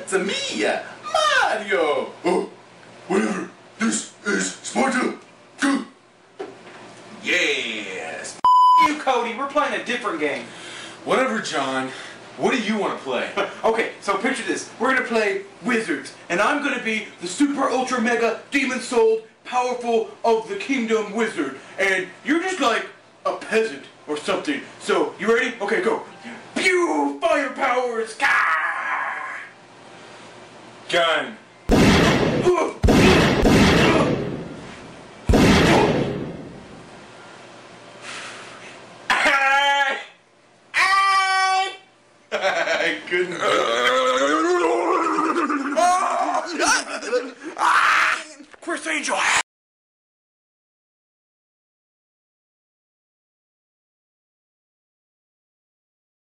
It's me, Mario! Oh, whatever. This is Sparta. Go. Yes! You, Cody, we're playing a different game. Whatever, John. What do you want to play? Okay, so picture this. We're gonna play Wizards, and I'm gonna be the super ultra mega demon souled powerful of the kingdom wizard, and you're just like a peasant or something. So, you ready? Okay, go. Pew! Fire powers! Gah! Gun. I couldn't. Criss Angel!